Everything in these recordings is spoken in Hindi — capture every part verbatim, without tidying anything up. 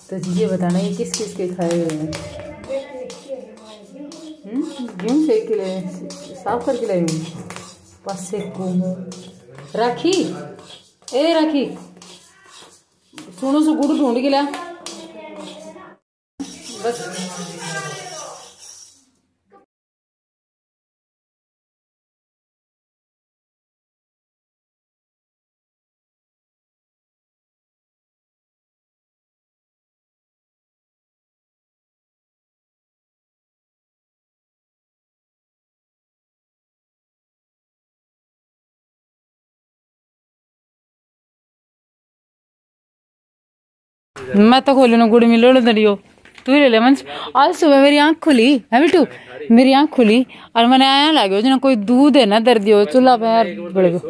तो ये बताना ये किस किस के खाए हुए हैं? गेहूँ फेंक के लाए, साफ करके लाई हूँ पासे को। राखी ए राखी सुनो सो गुड़ ढूंढ के ला बस। मैं तो खोली ना गुड़ मिलो दरियो तू ही ले ले मंच। आज सुबह मेरी आंख खुली है बिटू, मेरी आंख खुली और मैंने आया लगे जना कोई दूध है ना दर्द हो चूल्हा पे बढ़ गयो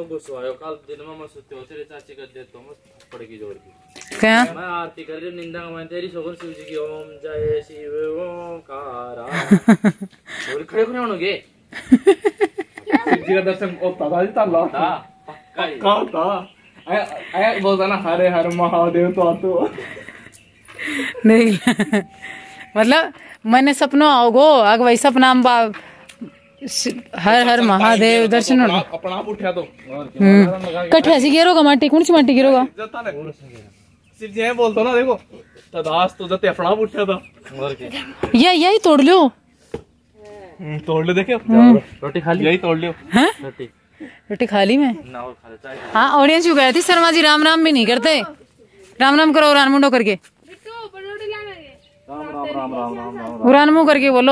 क्या मैं आरती कर रही निंदा मैं तेरी सोगर शिव जी की ओम जय शिव ओंकार और खड़े खड़े होणगे शिव जी का दर्शन होता था इतना था पक्का था। आया आया बोलता ना हरे हर महादेव तो तो नहीं मतलब मैंने सपनों आओगो अग वही सपना हर हर महादेव दर्शन अपना आप उठा तो कठिया सी गिरोगा माटी कौन सी माटी गिरोगा शिव जी बोलता ना देखो तदास तो जते अपना आप उठा था और क्या ये यही तोड़ लो तोड़ ले देखे रोटी खा ली यही तोड़ लियो रोटी रोटी खा ली मैं। हाँ ऑडियंस क्यों गए थे शर्मा जी राम राम भी नहीं करते, राम राम करो उड़ान मुंडो करके उड़ान मुंह करके बोलो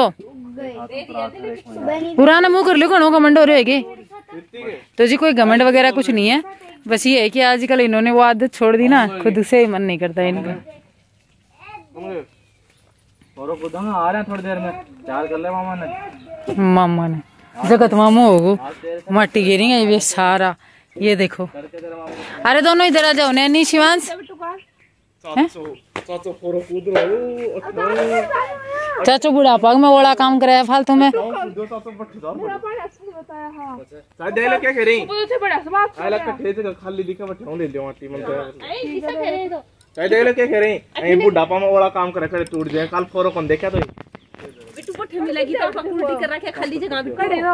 उड़ान मुंह कर लो कनो घमंड हो रहे है तो जी कोई घमंड वगैरह कुछ नहीं है, बस ये है कि आजकल इन्होंने वो आदत छोड़ दी ना खुद से ही मन नहीं करता इनका। आ रहे हैं थोड़ी देर में चार कर ले मामा ने मामा ने जगत मामू होगो माटी गिरी है ये सारा ये देखो। अरे दोनों इधर आ जाओ नैनी शिवांश चाचू बुढ़ापा में ओला काम कराया फालतू में बुढ़ापा में ओला काम करे टूट जाए कल फोरो कौन देखा तो मिलेगी तो उल्टी कर रखे खाली जगह भी पड़ेगा।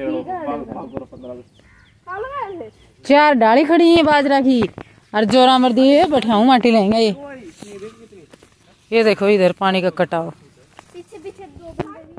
चार डाली खड़ी है बाजरा की और जोरा मर्दी है बैठाऊ माटी लेंगे ये ये देखो इधर पानी का कटाव। पीछे पीछे दो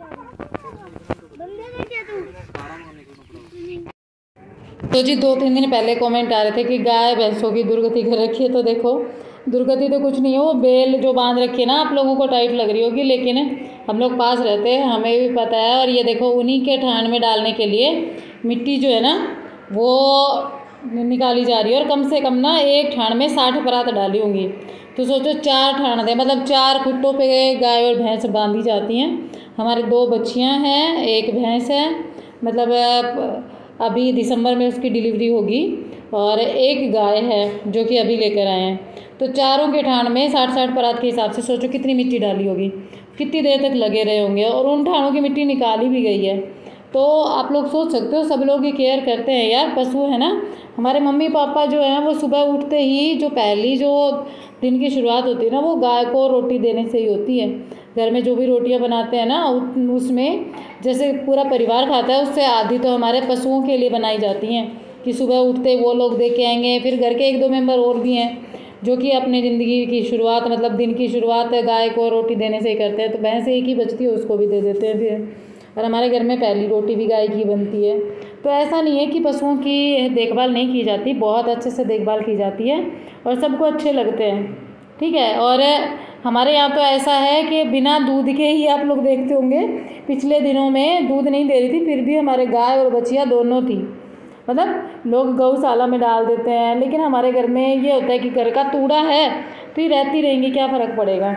तो जी दो तीन दिन पहले कमेंट आ रहे थे कि गाय भैंसों की दुर्गति कर रखी है, तो देखो दुर्गति तो कुछ नहीं है, वो बेल जो बांध रखी है ना आप लोगों को टाइट लग रही होगी लेकिन हम लोग पास रहते हैं हमें भी पता है। और ये देखो उन्हीं के ठान में डालने के लिए मिट्टी जो है ना वो निकाली जा रही है और कम से कम ना एक ठान में साठ परात डाली होंगी, तो सोचो चार ठान दे मतलब चार खुट्टों पे गाय और भैंस बांधी जाती हैं। हमारे दो बच्चियां हैं एक भैंस है, मतलब अभी दिसंबर में उसकी डिलीवरी होगी और एक गाय है जो कि अभी लेकर आए हैं, तो चारों के ठान में साठ साठ परात के हिसाब से सोचो कितनी मिट्टी डाली होगी, कितनी देर तक लगे रहे होंगे और उन ठानों की मिट्टी निकाली भी गई है। तो आप लोग सोच सकते हो सब लोग ये केयर करते हैं यार, पशु है ना। हमारे मम्मी पापा जो हैं वो सुबह उठते ही जो पहली जो दिन की शुरुआत होती है ना वो गाय को रोटी देने से ही होती है। घर में जो भी रोटियां बनाते हैं ना उसमें जैसे पूरा परिवार खाता है उससे आधी तो हमारे पशुओं के लिए बनाई जाती हैं कि सुबह उठते वो लोग दे के आएंगे। फिर घर के एक दो मेंबर और भी हैं जो कि अपनी ज़िंदगी की शुरुआत मतलब दिन की शुरुआत गाय को रोटी देने से ही करते हैं, तो भैंस एक ही बचती है उसको भी दे देते हैं फिर। और हमारे घर में पहली रोटी भी गाय की बनती है। तो ऐसा नहीं है कि पशुओं की देखभाल नहीं की जाती, बहुत अच्छे से देखभाल की जाती है और सबको अच्छे लगते हैं, ठीक है। और हमारे यहाँ तो ऐसा है कि बिना दूध के ही आप लोग देखते होंगे पिछले दिनों में दूध नहीं दे रही थी फिर भी हमारे गाय और बछिया दोनों थी, मतलब लोग गौशाला में डाल देते हैं, लेकिन हमारे घर में ये होता है कि घर का तूड़ा है तो ही रहती रहेंगी, क्या फ़र्क पड़ेगा।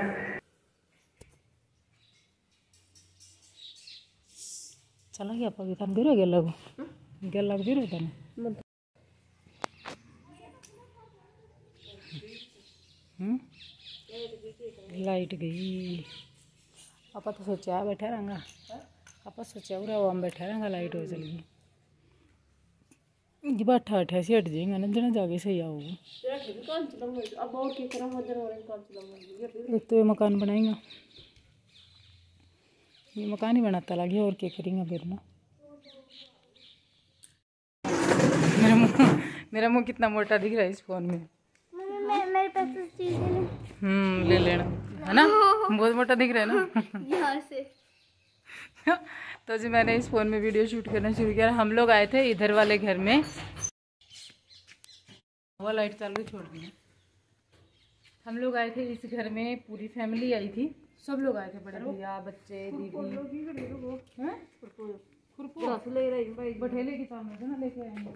चला गया पवित्र बिरो गया लगो गया लग बिरो तने हम्म लाइट गई। आपा तो सोचा बैठा रहेंगे, आपा सोचा उरा हम बैठा रहेंगे लाइट हो चली ये बात अठासी हट जाएगा ना जना जाके सही आओगे। एक तो ये मकान बनाएगा, ये मकान ही बनाता लगे और क्या करेंगे फिर ना। मेरा मुँह मेरा मुँह कितना मोटा दिख रहा है इस फोन में। मेरे पास चीज़ है, हम्म ले लेना है ना, बहुत मोटा दिख रहा है ना यहाँ से। तो जी मैंने इस फ़ोन में वीडियो शूट करना शुरू किया। हम लोग आए थे इधर वाले घर में, वो लाइट चालू छोड़ दी। हम लोग आए थे इस घर में, पूरी फैमिली आई थी, सब लोग आए थे, बड़े भैया, बच्चे, दीदी। बठेले की सामने से ना लेके आएंगे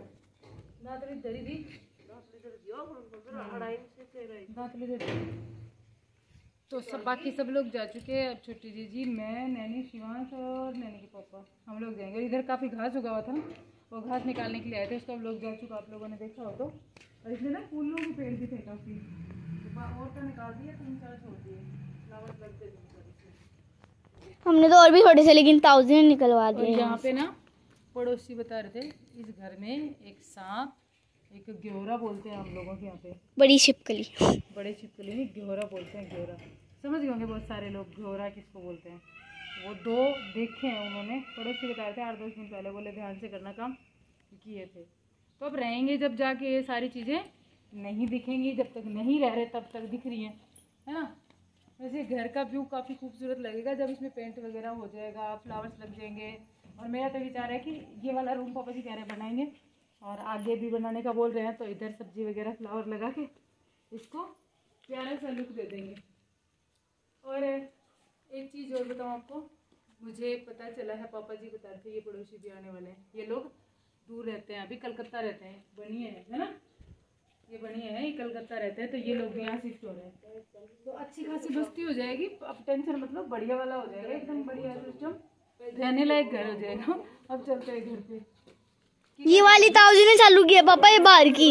तो सब बाकी सब लोग जा चुके हैं। अब छोटी जीजी, मैं, नैनी, शिवांश और नैनी के पापा हम लोग जाएंगे। इधर काफ़ी घास उगा हुआ था, वो घास निकालने के लिए आए थे, उसको हम लोग जा चुका, आप लोगों ने देखा हो तो। और इसमें ना फूलों के पेड़ भी थे काफ़ी, और तो निकाल दिए, तीन चार छोड़ दिए, फ्लावर लगते थे। हमने तो और भी छोटे से लेकिन थाउजेंड निकलवा दिए। यहाँ पे ना पड़ोसी बता रहे थे इस घर में एक सांप, एक ग्योरा बोलते हैं हम लोगों के यहाँ पे, बड़ी छिपकली, बड़े छिपकली नहीं ग्योरा बोलते हैं, ग्योरा समझ गए होंगे बहुत सारे लोग ग्योरा किसको बोलते हैं। वो दो देखे हैं उन्होंने, पड़ोसी बता रहे थे आठ दस दिन पहले, बोले ध्यान से करना काम किए थे। तो अब रहेंगे जब जाके ये सारी चीज़ें नहीं दिखेंगी, जब तक नहीं रह रहे तब तक दिख रही हैं, है ना। वैसे घर का व्यू काफ़ी खूबसूरत लगेगा जब इसमें पेंट वगैरह हो जाएगा, फ्लावर्स लग जाएंगे। और मेरा तो विचार है कि ये वाला रूम पापा जी कह रहे हैं बनाएंगे, और आगे भी बनाने का बोल रहे हैं, तो इधर सब्जी वगैरह फ्लावर लगा के इसको प्यारा सा लुक दे देंगे। और एक चीज़ और बताऊँ आपको, मुझे पता चला है, पापा जी बता रहे थे ये पड़ोसी भी आने वाले हैं, ये लोग दूर रहते हैं, अभी कलकत्ता रहते हैं, बनिए है, है ना, ये बनिए है, ये कलकत्ता रहते हैं, तो ये लोग भी यहाँ शिफ्ट हो रहे हैं। तो अच्छी खासी बस्ती हो जाएगी, अब टेंशन मतलब बढ़िया वाला हो जाएगा, एकदम बढ़िया सिस्टम, रहने लायक घर हो जाएगा। अब चलते हैं घर पे। ये वाली थाउजेंड ने चालू किया पापा, ये बाहर की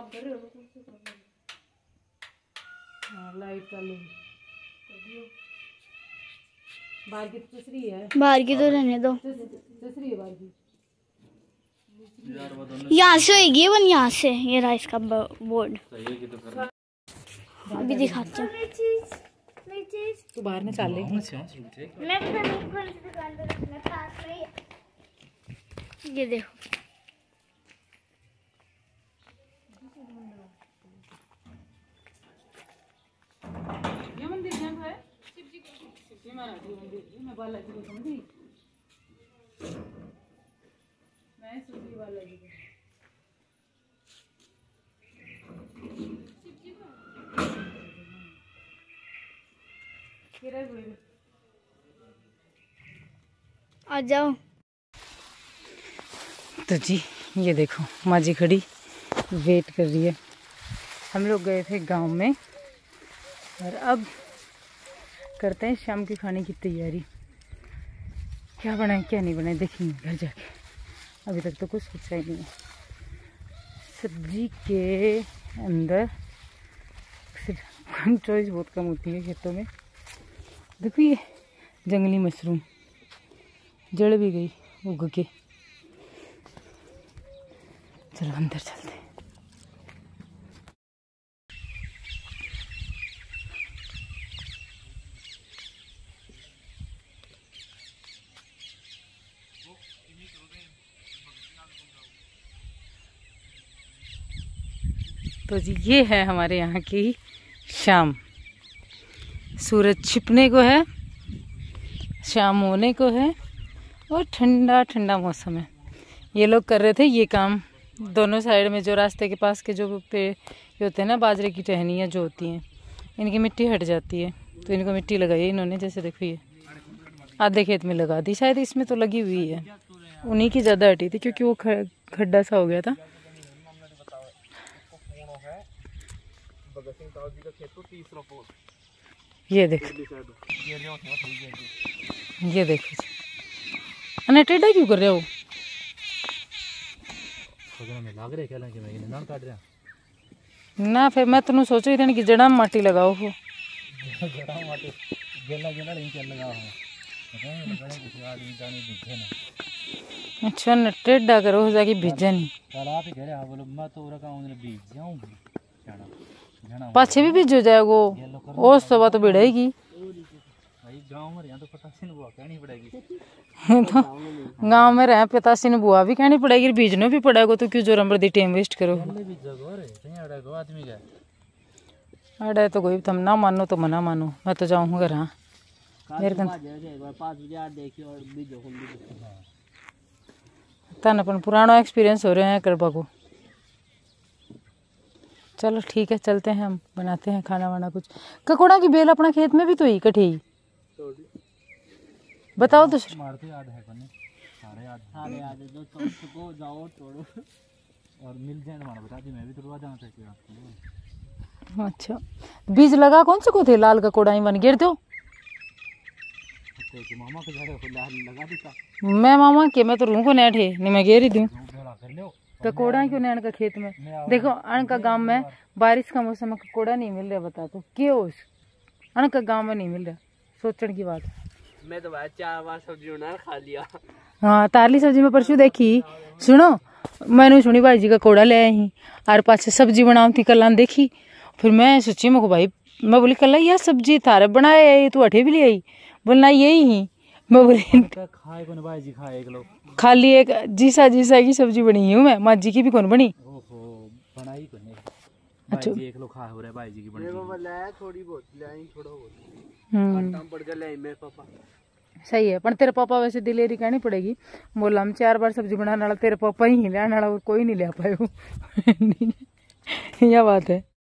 हाँ लाइट चालू, बाहर की दूसरी है, बाहर की तो रहने दो, दूसरी है बाहर की। यहाँ से होगी वन, यहाँ से ये रहा इसका बोर्ड, अभी दिखाती हूँ। तू बाहर में चाल ले, ये देखो, ये मंदिर यहाँ है, शिव जी का, शिव जी महाराज जी मंदिर, मैं बालाजी को समझी, मैं सूजी वाला जी को, शिव जी को किरा बोल, आ जाओ। तो जी ये देखो माँ जी खड़ी वेट कर रही है। हम लोग गए थे गांव में, और अब करते हैं शाम के खाने की तैयारी। क्या बनाए क्या नहीं बनाए देखेंगे घर जाके, अभी तक तो कुछ सोचा ही नहीं है। सब्जी के अंदर सिर्फ चॉइस बहुत कम होती है खेतों में। देखो ये जंगली मशरूम जड़ भी गई उग के। चलो अंदर चलते हैं। तो जी ये है हमारे यहाँ की शाम, सूरज छिपने को है, शाम होने को है, और ठंडा ठंडा मौसम है। ये लोग कर रहे थे ये काम, दोनों साइड में जो रास्ते के पास के जो पे होते हैं ना, बाजरे की टहनियाँ जो होती हैं, इनकी मिट्टी हट जाती है, तो इनको मिट्टी लगाई है इन्होंने। जैसे देखो ये आधे खेत में लगा दी, शायद इसमें तो लगी हुई है, उन्हीं की ज़्यादा हटी थी क्योंकि वो खड्डा सा हो गया था। ये देखो ये देखो अने टेढ़ा क्यों कर रहे हो? ना फिर मैं तेन सोच रही थी कि जड़ा में माटी लगाओ हो। अच्छा न टेढ़ा करो हो जाके भिजा नहीं तालाब ही घेरे बोलो मैं तो उरा का उन्हें बीज जाऊं जाना जाना पाछे भी भिजो जाएगो और सब तो भिड़ेगी भाई गांव में यहाँ तो पता नहीं बुआ कहनी पड़ेगी तो गांव में रह पितासी ने बुआ भी कहनी पड़ेगी बीजने भी पड़ेगा तो क्यों जोर बड़ी टाइम वेस्ट करो आदमी का अरे तो कोई तुम ना मानो तो मना मानो मैं तो जाऊँगा घर। हाँ मेरे तन अपन पुराना एक्सपीरियंस हो रहे हैं करबा को। चलो ठीक है चलते हैं हम बनाते हैं खाना वाना कुछ। ककोड़ा की बेल अपना खेत में भी तो ही कटी बताओ तो मारते याद है कोने सारे याद सारे याद है जो को जाओ तोड़ो और मिल जाए हमारा बता दी मैं भी तोड़वा जाना चाहिए आपको। अच्छा बीज लगा कौन से को थे लाल ककोड़ा ही बन गिर दो मामा के जाके लाल लगा देता मैं मामा के मैं तो रूह को नेट है नहीं मैं घेर ही दूं ककोड़ा क्यों नैन का खेत में देखो अन का गांव में बारिश का मौसम में ककोड़ा नहीं मिल रहा बता तो क्यों अन का गांव में नहीं मिल रहा सोचने की बात। मैं तो भाई चार बार सब्जी बना खा लिया। हाँ तारली सब्जी में परसों देखी सुनो मैंने सुनी भाई जी का कोड़ा ले आई और पास सब्जी बनाऊ थी कल देखी फिर मैं सोची मैं भाई मैं बोली कल यार सब्जी थारे बनाए तू अठे भी ले आई बोलना यही ही मैं बोली खाए कौन भाई जी खाए एक लोग खाली एक जीसा जीसा की सब्जी बनी हूँ मैं माँ जी की भी कौन बनी ओहो बनाई कौन अच्छा एक लोग खा हो रहे भाई जी की बनी थोड़ी बहुत लाई थोड़ा बहुत हम्म पड़ गया लाई मेरे पापा सही है पर तेरे पापा वैसे दिलेरी कहनी पड़ेगी बोला हम चार बार सब्जी बनाने वाला तेरे पापा ही लेने वाला और कोई नहीं ले पाए यह बात है।